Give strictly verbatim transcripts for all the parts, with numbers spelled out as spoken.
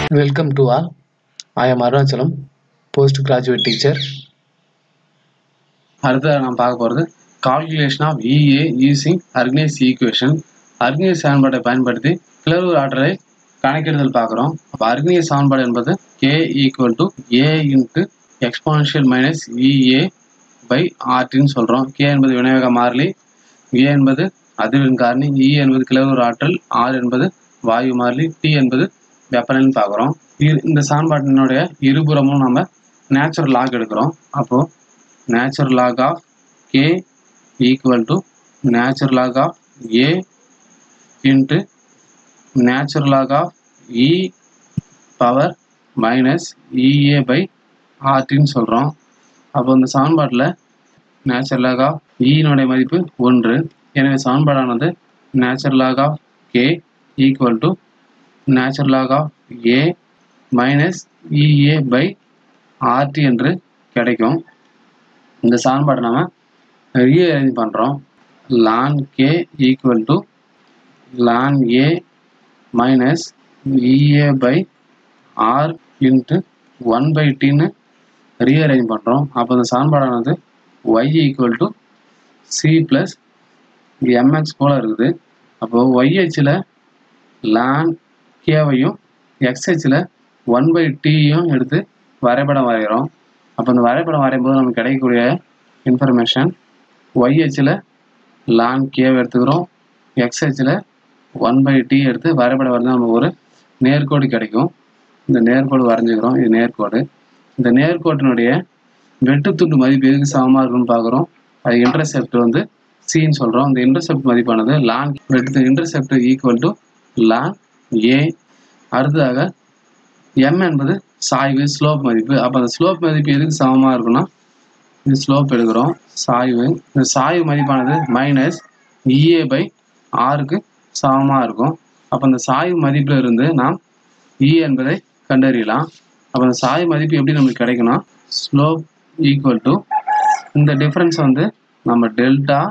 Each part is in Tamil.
Welcome to all. I am Arunachalam, postgraduate teacher. அடுத்து நாம் பார்க்க போகிறது calculation of EA using Arrhenius equation. Arrhenius சமன்பாட்டை பயன்படுத்தி கிளர்வு ஆற்றலை கணக்கிடுதல் பார்க்குறோம். அப்போ அர்க்னேஸ் சமன்பாடு என்பது K equal to A into exponential minus இஏ by ஆர்டின்னு சொல்கிறோம். கே என்பது வினைவேக மாறிலி, ஏ என்பது அதிர்வெண் காரணி, இ என்பது கிளர்வு ஆற்றல், ஆர் என்பது வாயு மாறிலி, டி என்பது வெப்பநிலைன்னு பார்க்குறோம். இந்த சமன்பாட்டினுடைய இருபுறமும் நம்ம நேச்சுரல் லாக் எடுக்கிறோம். அப்போது natural log of k equal to natural log of a into natural log of e power minus ea by rt ன்னு சொல்கிறோம். அப்போ இந்த சமன்பாட்டில் natural log of e னுடைய மதிப்பு ஒன்று. எனவே சமன்பாடானது natural log of k equal to natural log of a minus ea by rt என்று கிடைக்கும். இந்த சமன்பாட்டை நம்ம ரீஅரேஞ்ச் பண்ணுறோம். ln k equal to ln a minus ea by R into one by டின்னு ரீஅரேஞ்ச் பண்ணுறோம். அப்போ இந்த சமன்பாடானது y equal to C plus MX போல் இருக்குது. அப்போது ஒய்ஹெச்சில் ln கேவையும் எக்ஸ்ஹெச்சில் ஒன் பை டியும் எடுத்து வரைபடம் வரைகிறோம். அப்போ இந்த வரைபடம் வரையும்போது நமக்கு கிடைக்கக்கூடிய இன்ஃபர்மேஷன் ஒய்ஹெச்சில் லான் கேவை எடுத்துக்கிறோம், எக்ஸ்ஹெச்சில் ஒன் பை டி எடுத்து வரைபடம் வரைஞ்சால் நமக்கு ஒரு நேர்கோடு கிடைக்கும். இந்த நேர்கோடு வரைஞ்சிக்கிறோம். இது நேர்கோடு. இந்த நேர்கோட்டினுடைய வெட்டுத்துண்டு மதிப்பு எதுக்கு சமமாக இருக்குன்னு பார்க்குறோம். அது இன்டர்செப்ட் வந்து சின்னு சொல்கிறோம். இந்த இன்டர்செப்ட் மதிப்பானது லான் வெட்டு intercept equal to ln A. அடுத்ததாக எம் என்பது சாய்வு, ஸ்லோப் மதிப்பு. அப்போ அந்த ஸ்லோப் மதிப்பு எதுக்கு சமமாக இருக்குன்னா இது ஸ்லோப் எடுக்கிறோம். சாய்வு, இந்த சாய்வு மதிப்பானது மைனஸ் இஏ பை ஆருக்கு சமமாக இருக்கும். அப்போ அந்த சாய்வு மதிப்பில் இருந்து நாம் இ என்பதை கண்டறியலாம். அப்போ அந்த சாய்வு மதிப்பு எப்படி நமக்கு கிடைக்குன்னா ஸ்லோப் ஈக்குவல் டு இந்த டிஃப்ரென்ஸ் வந்து நம்ம டெல்டா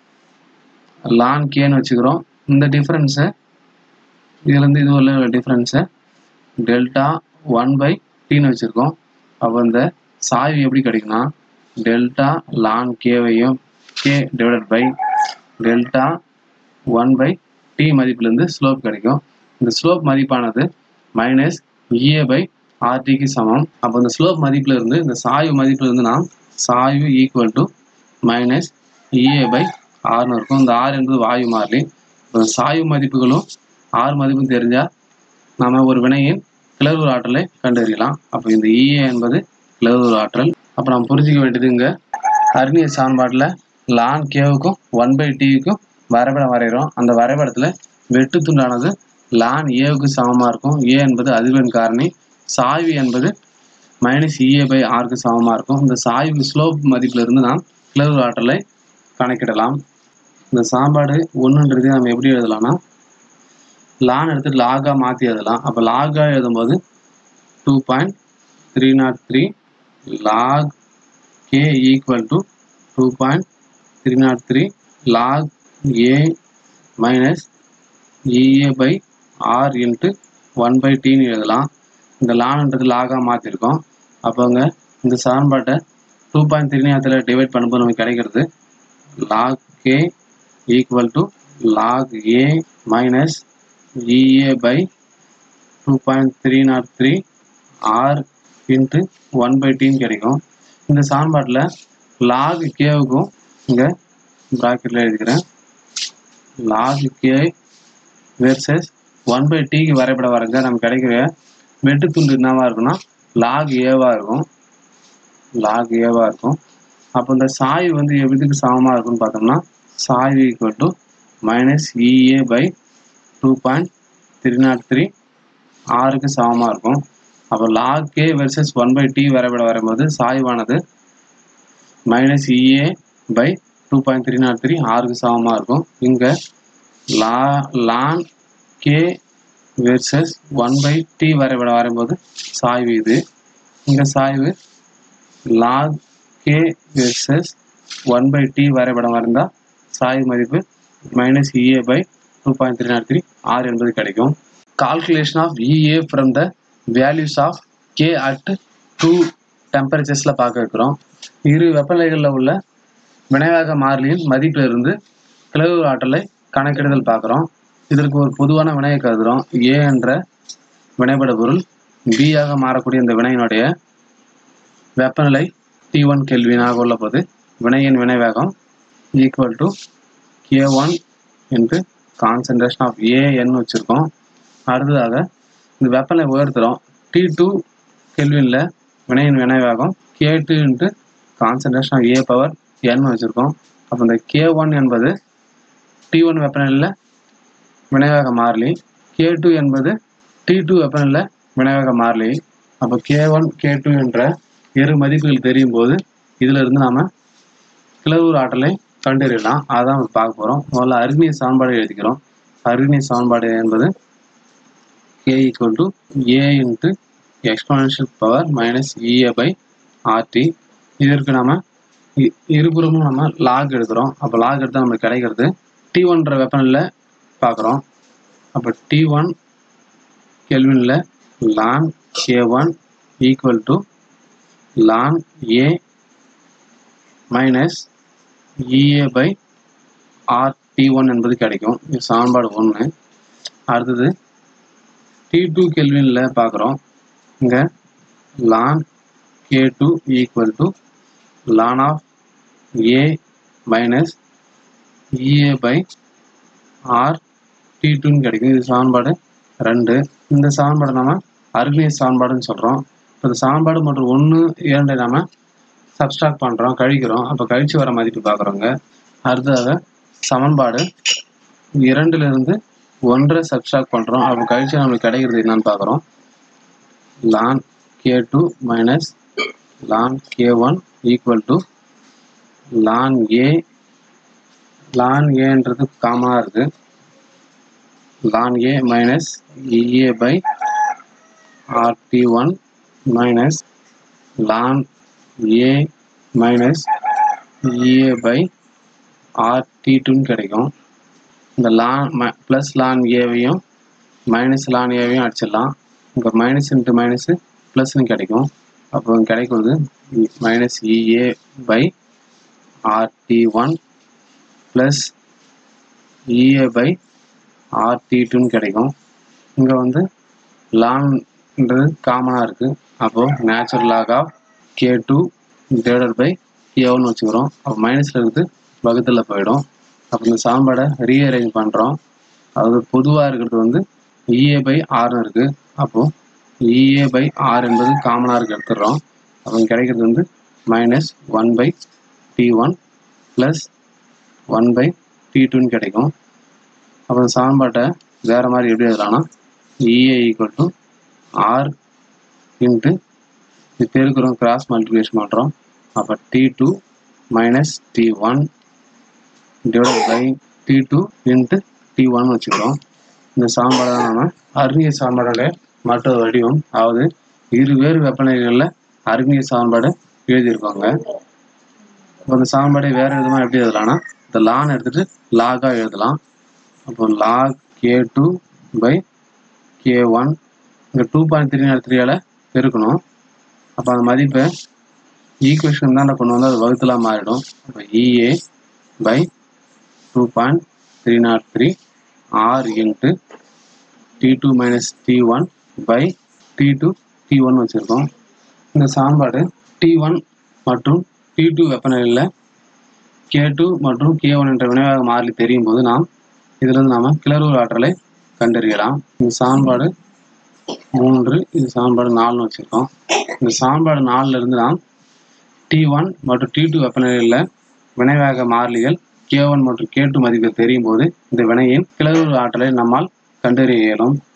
லான் கேன்னு வச்சுக்கிறோம். இந்த டிஃப்ரென்ஸை இதுலேருந்து இது உள்ள டிஃப்ரென்ஸை டெல்டா ஒன் பை டின்னு வச்சுருக்கோம். அப்போ இந்த சாய்வு எப்படி கிடைக்குன்னா டெல்டா லான் கேவையும் K divided by delta one by T மதிப்புலேருந்து ஸ்லோப் கிடைக்கும். இந்த ஸ்லோப் மதிப்பானது மைனஸ் இஏ பை ஆர்டிக்கு சமம். அப்போ இந்த ஸ்லோப் மதிப்பில் இருந்து இந்த சாய்வு மதிப்பில் இருந்து நாம் சாய்வு ஈக்குவல் டு மைனஸ் இஏ பை ஆர்னு இருக்கும். இந்த ஆர் என்பது வாயு மாறிலி. இப்போ சாய்வு மதிப்புகளும் ஆர் மதிப்பும் தெரிஞ்சால் நம்ம ஒரு வினையின் கிளர்வு ஆற்றலை கண்டறியலாம். அப்போ இந்த இஏ என்பது கிளர்வு ஆற்றல். அப்போ நம்ம புரிஞ்சிக்க வேண்டியது இங்கே அர்க்னேஸ் சமன்பாட்டில் லான் கேவுக்கும் ஒன் பை டிக்கும் வரைபடம் வரைகிறோம். அந்த வரைபடத்தில் வெட்டு துண்டானது லான் ஏவுக்கு சமமாக இருக்கும். ஏ என்பது அதிர்வெண் காரணி, சாய்வு என்பது மைனஸ் இஏ பை ஆருக்கு சமமாக இருக்கும். இந்த சாய்வு ஸ்லோப் மதிப்பிலிருந்து நாம் கிளர்வு ஆற்றலை கணக்கிடலாம். இந்த சமன்பாடு ஒன்றுன்றது நம்ம எப்படி எழுதலாம்னா லான் எடுத்துட்டு லாகா மாற்றி எழுதலாம். அப்போ லாகா எழுதும்போது two point three nought three log K equal to two point three nought three log A minus இஏ by R into one by டின்னு எழுதலாம். இந்த லான்ன்றது லாகா மாற்றிருக்கோம். அப்போங்க இந்த சமன்பாட்டை டூ பாயிண்ட் த்ரீ நாத்தில் டிவைட் பண்ணும்போது நமக்கு கிடைக்கிறது log K equal to log A minus இஏ by two point three nought three R into one by டின்னு கிடைக்கும். இந்த சமன்பாட்டில் லாக் கேவுக்கும் இங்கே ப்ராக்கெட்டில் எழுதிக்கிறேன். Log K versus one by டிக்கு வரைபடம் வரைஞ்சா நமக்கு கிடைக்கிற வெட்டு துண்டு என்னவாக இருக்குன்னா லாக் ஏவாக இருக்கும். லாக் ஏவாக இருக்கும். அப்போ இந்த சாய்வு வந்து எதுக்கு சமமாக இருக்குன்னு பார்த்தோம்னா சாய்வு equal to minus இஏ by two point three nought three ஆருக்கு சமமாக இருக்கும். அப்போ log K versus one by T வரைபடம் வரும்போது சாய்வானது minus இஏ by two point three nought three ஆருக்கு சமமாக இருக்கும். இங்கே லா ln K versus one by T வரைபடம் வரும்போது சாய்வு இது. இங்கே சாய்வு log K versus one by t வரைபடம் வரைந்தால் சாய்வு மதிப்பு minus E A by two point three zero three R என்பது கிடைக்கும். Calculation of E A from the values of K at two டெம்பரேச்சர்ஸில் பார்க்க இருக்கிறோம். இரு வெப்பநிலைகளில் உள்ள வினைவேக மாறிலியின் மதிப்பிலிருந்து கிளறு ஆற்றலை கணக்கிடுதல் பார்க்குறோம். இதற்கு ஒரு பொதுவான வினையை கருதுகிறோம். ஏ என்ற வினைபட பொருள் பியாக மாறக்கூடிய இந்த வினையினுடைய வெப்பநிலை டி ஒன் கெல்வினாக உள்ள போது வினையின் வினைவேகம் equal to K one into concentration of ஏன்னு வச்சுருக்கோம். அடுத்ததாக இந்த வெப்பநிலை உயர்த்துகிறோம். டி டூ கெல்வினில் வினையின் வினைவேகம் K two into concentration of A power என்னு வச்சுருக்கோம். அப்போ இந்த கே ஒன் என்பது டி ஒன் வெப்பநிலையில் வினைவேக மாறிலி, கே டூ என்பது டி டூ வெப்பநிலையில் வினைவேக மாறிலி. அப்போ கே ஒன் கே டூ என்ற இரு மதிப்புகள் தெரியும் போது இதில் இருந்து நாம் கிளறு ஆற்றலை கண்டறியலாம். அதான் நம்ம பார்க்க போகிறோம். முதல்ல அர்க்னியஸ் சமன்பாடு எழுதிக்கிறோம். அர்க்னியஸ் சமன்பாடு என்பது K equal to A into exponential power minus இஏ by R T. இதற்கு நம்ம இருபுறமும் நம்ம லாக் எடுக்கிறோம். அப்போ லாக் எடுத்தால் நம்மளுக்கு கிடைக்கிறது டி ஒன்ற வெப்பநிலையில் பார்க்குறோம். அப்போ டி ஒன் கெல்வினில் ln K one equal to ln A minus இஏ by R T one என்பது கிடைக்கும். இது சமன்பாடு ஒன்று. அடுத்தது டி டூ கெல்வினில் பார்க்குறோம். இங்கே ln K two equal to ln of A minus இஏ by R T டூன்னு கிடைக்கும். இது சமன்பாடு ரெண்டு. இந்த சமன்பாடு நம்ம அர்க்னியஸ் சமன்பாடுன்னு சொல்கிறோம். இப்போ இந்த சமன்பாடு மற்றும் ஒன்று இரண்டை நம்ம சப்ஸ்ட்ராக்ட் பண்ணுறோம், கழிக்கிறோம். அப்போ கழிச்சு வர மதிப்பு பார்க்குறோங்க. அடுத்ததாக சமன்பாடு இரண்டுலேருந்து ஒன்றை சப்ஸ்ட்ராக்ட் பண்ணுறோம். அப்போ கழிச்சு நம்மளுக்கு கிடைக்கிறது என்னன்னு பார்க்குறோம். Ln K two minus ln K one equal to ln A. Ln ஏன்றது காமனாக இருக்குது. Ln A minus இஏ by R T one minus ln A minus இஏ by R T டூன்னு கிடைக்கும். இந்த லான் ப்ளஸ் லான் ஏவையும் மைனஸ் லான் ஏவையும் அடிச்சிடலாம். இங்கே மைனஸ் இன்ட்டு மைனஸு ப்ளஸ்ன்னு கிடைக்கும். அப்போ கிடைக்கிறது minus இஏ by R T one plus E a by R T டூன்னு கிடைக்கும். இங்கே வந்து லான்ன்றது காமனாக இருக்குது. அப்போது natural log of K two divided by K ஒன்னு வச்சுக்கிறோம். அப்போ மைனஸில் இருக்குது வகுத்தில் போயிடும். அப்போ இந்த சமன்பாடை ரீஅரேஞ்ச் பண்ணுறோம். அதாவது பொதுவாக இருக்கிறது வந்து இஏ பை ஆர்னு இருக்குது. அப்போது இஏ பை ஆர் என்பது காமனாக இருக்கு எடுத்துடுறோம். அப்போ கிடைக்கிறது வந்து minus one by T one plus one by T டூன்னு கிடைக்கும். அப்போ இந்த சமன்பாட்டை வேறு மாதிரி எப்படி எழுதலாம்னா E a equal to R into இது பெருக்கிறோம், கிராஸ் மல்டிப்ளிகேஷன் பண்ணுறோம். அப்போ T two minus T one divide by T two into T one வச்சுக்கிறோம். இந்த சமன்பாடு தான் நம்ம அர்க்னியஸ் சமன்பாடுடைய மற்றொரு வடிவம். அதாவது இருவேறு வெப்பநிலைகளில் அர்க்னியஸ் சமன்பாடு எழுதியிருக்கோங்க. இப்போ இந்த சமன்பாடை வேறு விதமாக எப்படி எழுதலாம்னா இந்த லான் எடுத்துகிட்டு லாகாக எழுதலாம். அப்போ log K two by K one இங்கே டூ பாயிண்ட் த்ரீ நாட் த்ரீயால் பெருக்கணும். அப்போ அந்த மதிப்பை ஈக்குவேஷன் தான் கொண்டு வந்து அது வகுத்தலாக மாறிடும். அப்போ E a by two point three nought three R into T two minus T one by T two T one வச்சுருக்கோம். இந்த சமன்பாடு டி ஒன் மற்றும் டி டூ வெப்பநிலையில் கே டூ மற்றும் கே ஒன் என்ற வினைவேக மாறிலி தெரியும் போது நாம் இதிலிருந்து நாம் கிளறு ஆற்றலை கண்டறியலாம். இந்த சமன்பாடு மூன்று, இது சமன்பாடு நாலுன்னு வச்சுருக்கோம். இந்த சமன்பாடு நாலுலேருந்து நாம் டி ஒன் மற்றும் டி டூ வெப்பநிலையில் வினைவேக மாறிலிகள் கே ஒன் மற்றும் கே டூ மதிப்பு தெரியும் போது இந்த வினையின் கிளறு ஆற்றலை நம்மால் கண்டறிய இயலும்.